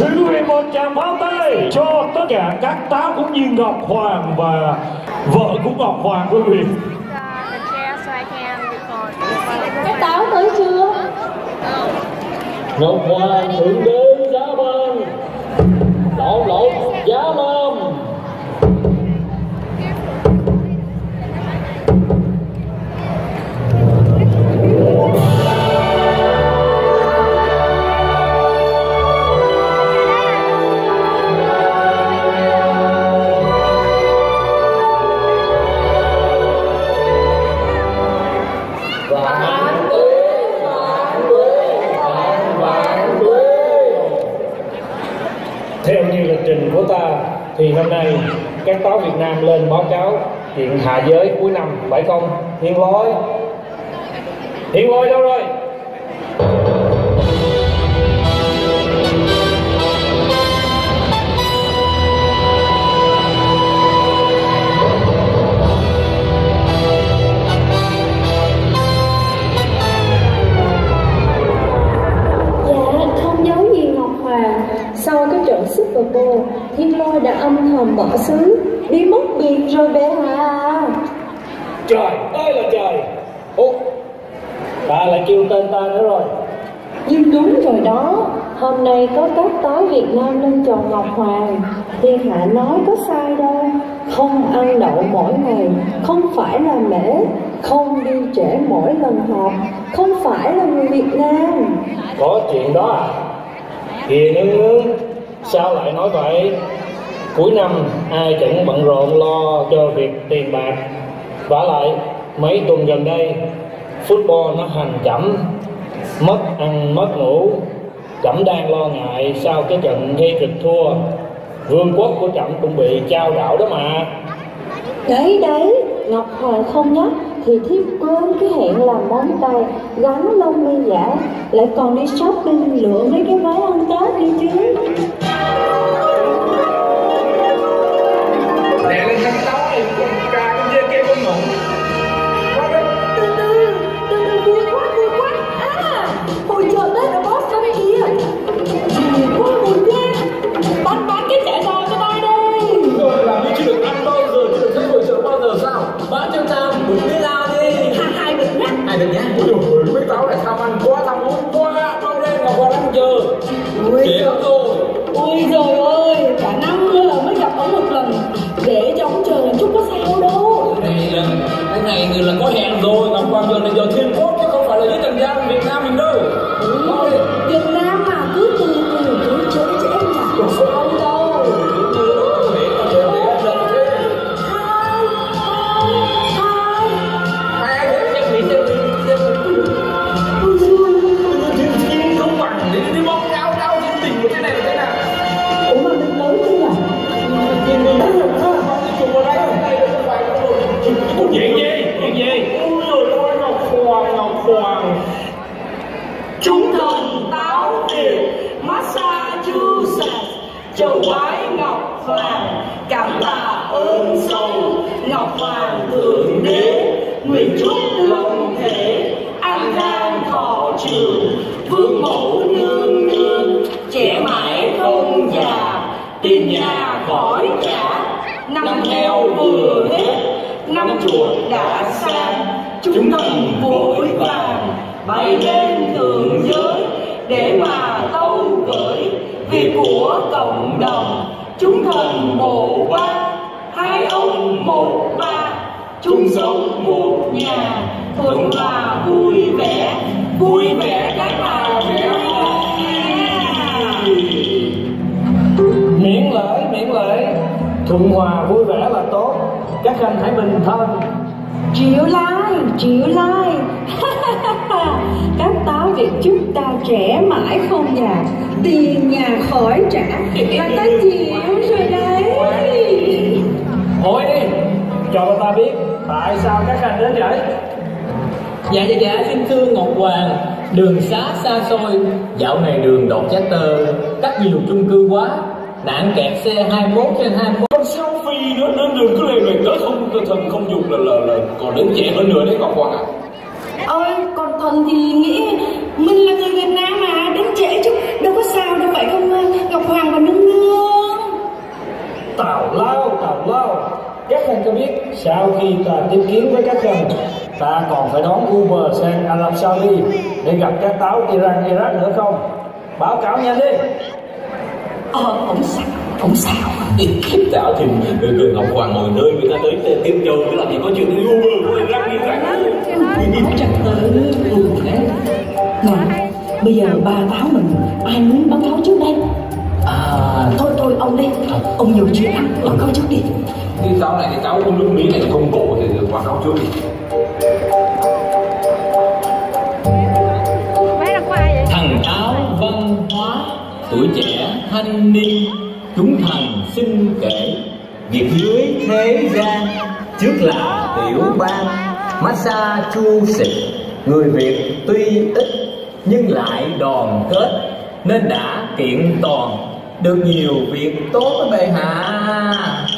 Xin quý vị một tràng pháo tay cho tất cả các táo cũng như Ngọc Hoàng và vợ của Ngọc Hoàng quý vị. Các táo tới chưa? Ngọc Hoàng thượng đế giá ban, lộn lộn giá lâm. Theo như lịch trình của ta thì năm nay các táo Việt Nam lên báo cáo chuyện hạ giới cuối năm phải không? Hiền Lôi đâu rồi? Sau cái trận Super Bowl, Thiên Lôi đã âm thầm bỏ xứ, đi mất biệt rồi bé hà. Trời ơi là trời! Ủa, ta lại kêu tên ta nữa rồi. Nhưng đúng rồi đó, hôm nay có các táo Việt Nam lên chầu Ngọc Hoàng. Thiên Hạ nói có sai đâu, không ăn đậu mỗi ngày, không phải là mễ, không đi trễ mỗi lần họp, không phải là người Việt Nam. Có chuyện đó à? Kìa Nương, sao lại nói vậy? Cuối năm ai chẳng bận rộn lo cho việc tiền bạc. Vả lại mấy tuần gần đây football nó hành Trẫm mất ăn mất ngủ. Trẫm đang lo ngại sau cái trận thi kịch thua, vương quốc của Trẫm cũng bị chao đảo đó mà. Đấy, Ngọc Hoàng không nhắc thì thiếp quên cái hẹn làm móng tay, gắn lông mi giả, lại còn đi shopping lựa mấy cái váy ăn Tết đi chứ. Nè lên thằng táo này, con ca con dê kia con ngủ. Từ vui quá. À, hồi chờ Tết ở Boston này kìa. Vui quá buồn ghê. Bán cái chả giò cho tôi đi. Rồi làm như chưa được ăn bao giờ, chưa được thấy hội trợ bao giờ sao? Bán cho tao một cái lao đi. Hai bịch nhá. Ôi dồi, mấy táo này tham ăn quá, tham uống quá. Bao đêm mà còn ăn chờ. Trễ lắm rồi. Ôi trời ơi, cả năm nữa mới gặp ông một lần. Để cho ông chờ một chút có sao đâu. Cái này người là có hẹn rồi. Ngọc Hoàng giờ này giờ Thiên Quốc chứ không phải là dưới Trần gian Việt Nam mình đâu. Việt Nam mà cứ từ trễ em là có sao đâu. Chúng thần táo Việt Massachusetts, châu bái Ngọc Hoàng, cảm tạ ơn sâu Ngọc Hoàng thượng đế, nguyện chúc long thể an khang thọ trường, vương mẫu nương nương trẻ mãi không già, tiền nhà khỏi trả, năm heo vừa hết, năm chuột đã sang, chúng thần vội vàng bay lên thượng giới để mà tâu gửi việc của cộng đồng. Chúng thần bộ ba, hai ông một ba, chung sống một nhà, thuận hòa vui vẻ các bà vẻ. Miễn lễ, thuận hòa vui vẻ là tốt. Các anh hãy bình thân. Triệu lai. Các táo Việt chúc ta trẻ mãi không già, tiền nhà khỏi trả, là ta chịu rồi đấy. Hỏi đi, cho ta biết tại sao các anh đến vậy? Dạ xin thưa Ngọc Hoàng, đường xá xa xôi, dạo này đường đột chát tơ, cắt nhiều chung cư quá, nạn kẹt xe 21/21. Con selfie nữa nên đường cứ lề tới không thần không dùng là còn đến trễ hơn nữa đấy Ngọc Hoàng ạ. Ôi, còn thì nghĩ mình là người Việt Nam mà, đến trễ chứ đâu có sao đâu, phải không Ngọc Hoàng? cho biết sau khi ta tiếp kiến với các khanh, ta còn phải đón Uber sang Ả Rập Saudi để gặp các táo Iran, Iraq nữa không? Báo cáo nhanh đi. Ông sao? Khiếp tạo thì người Ngọc Hoàng ngồi nơi người ta tới tiếp châu cái làm gì có chuyện Uber của Iraq đi cả. Nói trật tự. Nè, bây giờ ba táo mình ai muốn báo cáo trước đây? Thôi ông đi, ông nhiều chuyện lắm, báo cáo trước đi. Cái táo này thì táo nước Mỹ này không cổ thì báo cáo trước đi. Thằng áo văn hóa, tuổi trẻ thanh niên, chúng thành xin kể việc dưới thế gian. Trước là tiểu bang Massachusetts, người Việt tuy ít nhưng lại đoàn kết, nên đã kiện toàn được nhiều việc tốt với bệ hạ.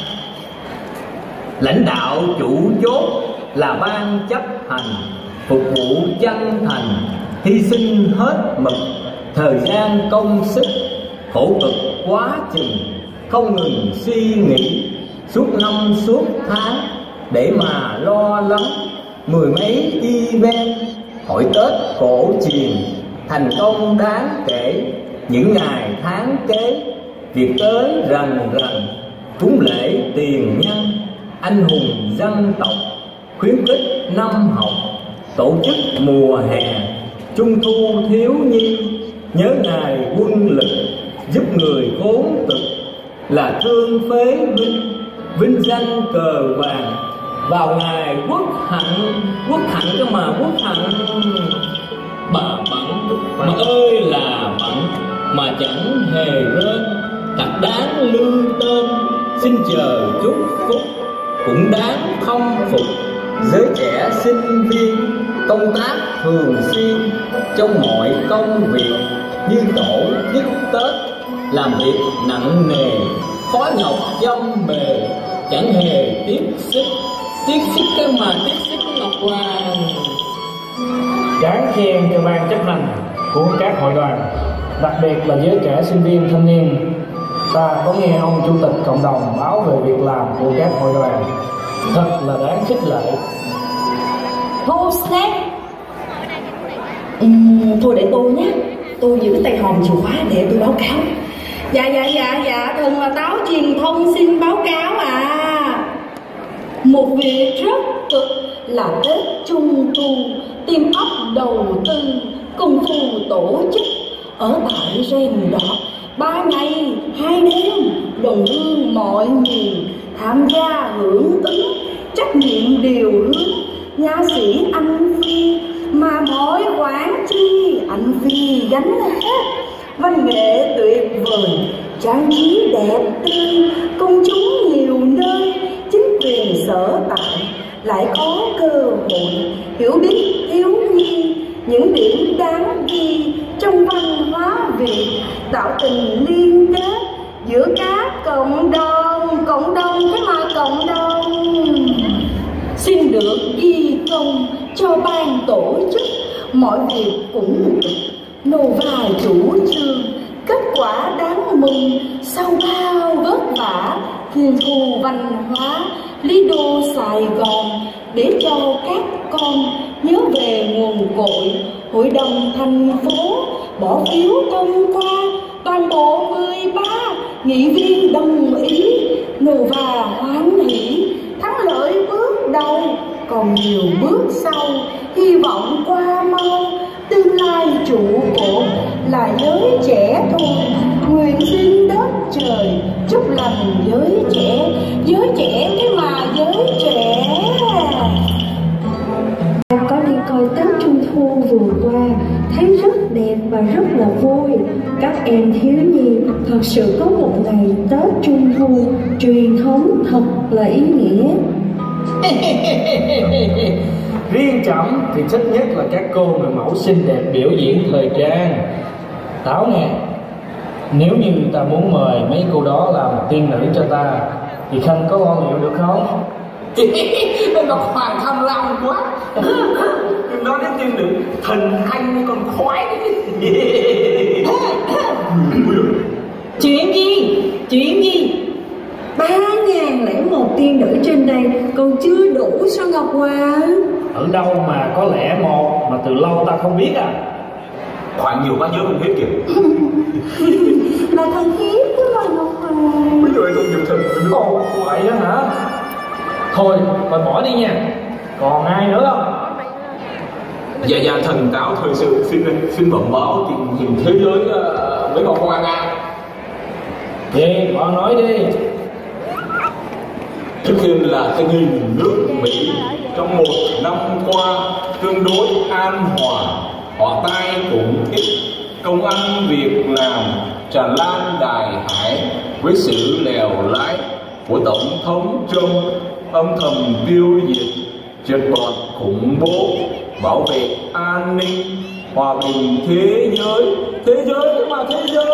Lãnh đạo chủ chốt là ban chấp hành, phục vụ chân thành, hy sinh hết mực, thời gian công sức, khổ cực quá chừng, không ngừng suy nghĩ suốt năm suốt tháng để mà lo lắng mười mấy event hội Tết cổ truyền thành công đáng kể. Những ngày tháng kế, việc tới rần rần, cúng lễ tiền nhân, anh hùng dân tộc, khuyến khích năm học, tổ chức mùa hè, trung thu thiếu nhi, nhớ ngày quân lực, giúp người khốn cực, là thương phế binh, vinh danh cờ vàng, vào ngày quốc hạnh cơ mà quốc hạnh. Bà bận mà ơi là bận mà chẳng hề rên, thật đáng lưu tên, xin chờ chúc phúc cũng đáng không phục. Giới trẻ sinh viên công tác thường xuyên trong mọi công việc, như tổ chức Tết làm việc nặng nề, khó nhọc dâm bề, chẳng hề tiếc sức cái mà tiếc sức Ngọc Hoàng. Đáng khen cho ban chấp hành của các hội đoàn, đặc biệt là giới trẻ sinh viên thanh niên. Ta có nghe ông chủ tịch cộng đồng báo về việc làm của các hội đoàn, thật là đáng khích lệ. Thu Snap. Thôi để tôi nhé, tôi giữ tay hòm chìa khóa để tôi báo cáo. Dạ, thần là táo truyền thông xin báo cáo một việc rất cực là Tết Trung Thu, team up đầu tư công phu tổ chức ở tại Rèn Đỏ 3 ngày 2 đêm, đồng hương mọi miền tham gia hưởng ứng, trách nhiệm điều hướng nha sĩ anh Phi, mà mỗi khoản chi anh Phi gánh hết. Văn nghệ tuyệt vời, trang trí đẹp tươi, công chúng nhiều nơi, chính quyền sở tại lại có cơ hội hiểu biết thiếu nhi những điểm đáng ghi trong văn hóa Việt, tạo tình liên kết giữa các cộng đồng cái mà cộng đồng. Xin được ghi công cho ban tổ chức, mọi việc cũng Nova chủ trương, kết quả đáng mừng sau bao vất vả, thiên thu văn hóa lý đô Sài Gòn, để cho các con nhớ về nguồn cội. Hội đồng thành phố bỏ phiếu thông qua, toàn bộ 13 nghị viên đồng ý, Nova hoan hỷ, thắng lợi bước đầu, còn nhiều bước sau, hy vọng qua mau. Tương lai trụ cột là giới trẻ thôi, nguyện xin đất trời chúc lành giới trẻ cái mà giới trẻ. Có đi coi Tết Trung Thu vừa qua, thấy rất đẹp và rất là vui. Các em thiếu nhi thật sự có một ngày Tết Trung Thu truyền thống thật là ý nghĩa. Riêng Trẫm thì thích nhất là các cô người mẫu xinh đẹp biểu diễn thời trang. Táo nghe, nếu như ta muốn mời mấy cô đó làm tiên nữ cho ta thì Khanh có lo liệu được không? Ngọc Hoàng tham lam quá. Đừng nói đến tiên nữ, thần anh còn khoái. Chuyện gì? 3001 tiên nữ trên đây còn chưa đủ sao Ngọc Hoàng? Ở đâu mà có lẽ một mà từ lâu ta không biết à? Khoản nhiều quá nhớ không hết kìa. Là thần hiếp đó mà Ngọc Hoàng. Bây giờ không nhiều thần. Ồ, vậy đó hả? Thôi, coi bỏ đi nha. Còn ai nữa không? Dạ dạ, thần cáo thời sự xin bẩm báo tình hình thế giới với Ngọc Hoàng ạ. Gì, con nói đi. Trước tiên là tình hình nước Mỹ trong 1 năm qua tương đối an hòa, họ tai cũng ít, công ăn việc làm tràn lan đại hải với sự lèo lái của tổng thống Trump âm thầm tiêu diệt triệt bọn khủng bố, bảo vệ an ninh, hòa bình thế giới mà thế giới.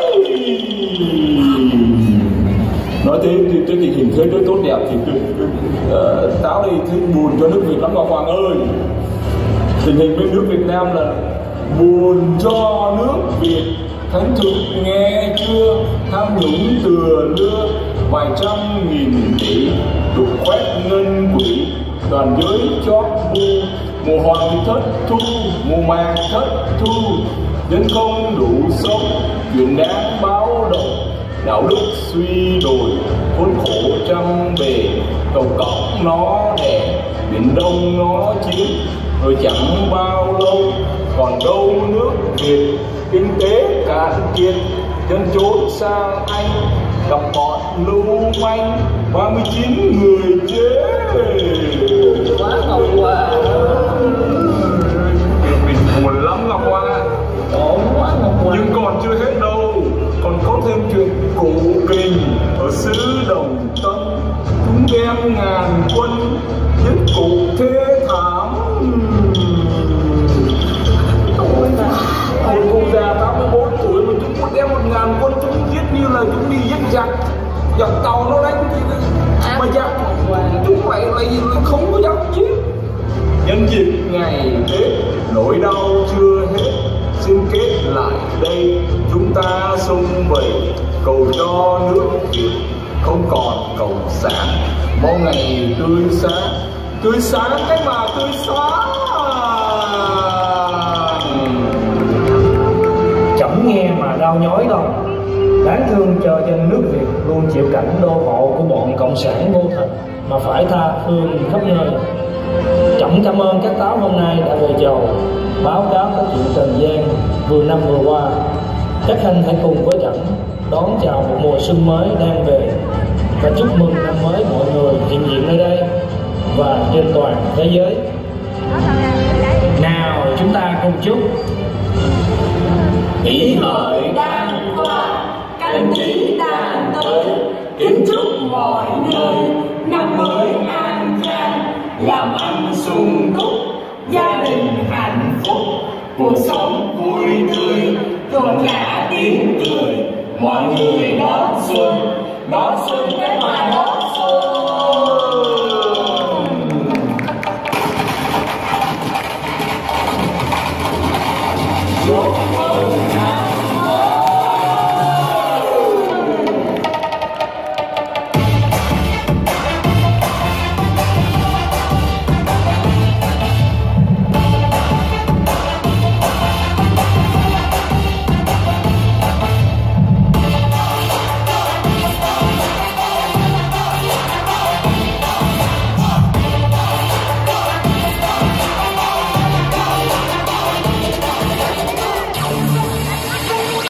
Nói thế tình hình thế giới tốt đẹp thì táo đi thấy buồn cho nước Việt lắm Ngọc Hoàng ơi. Tình hình bên nước Việt Nam là buồn cho nước Việt. Thánh thực nghe chưa, tham nhũng thừa lưa vài trăm nghìn tỷ, đục khoét ngân quỹ, đoàn giới chót bu, mùa hoàng thất thu, mùa màng thất thu, dân không đủ sống, chuyện đáng báo động, đạo đức suy đồi, khốn khổ trăm bề, cầu cọc nó đè, biển Đông nó chiếm, rồi chẳng bao lâu còn đâu nước Việt, kinh tế cạn kiệt, dân trốn sang Anh, gặp bọn lưu manh, 39 người chết. Quá Ngọc Hoàng. Mình buồn lắm Ngọc Hoàng ạ. Ổn quá Ngọc Hoàng. Nhưng còn chưa hết đâu, còn có thêm chuyện cổ kình ở xứ Đồng Tâm, chúng đem ngàn quân giết cục thế thảm. Hồi cô già 84 tuổi mà chúng muốn đem 1000 quân chúng giết như là chúng đi giết giặc tàu nó đánh mà giặc chúng lại không có dám giết. Nhân dịp ngày Tết nỗi đau chưa hết, xin kết lại đây chúng ta xung vầy cầu cho nước Việt không còn cộng sản, mong ngày tươi sáng cái mà tươi sáng. Chẳng nghe mà đau nhói lòng, đáng thương cho dân nước Việt luôn chịu cảnh đô hộ của bọn cộng sản vô thần mà phải tha phương khắp nơi. Trọng cảm ơn các táo hôm nay đã về chầu báo cáo các chuyện trần gian vừa năm vừa qua. Các khanh hãy cùng với Trọng đón chào một mùa xuân mới đang về và chúc mừng năm mới mọi người hiện diện nơi đây và trên toàn thế giới. Nào chúng ta cùng chúc Kỷ hợi đang qua, canh tí đang tới, kính chúc mọi nơi năm mới an khang, làm ăn sung túc, gia đình hạnh phúc, cuộc sống vui tươi, rộn rã tiếng cười, mọi người đón xuân cái mà đón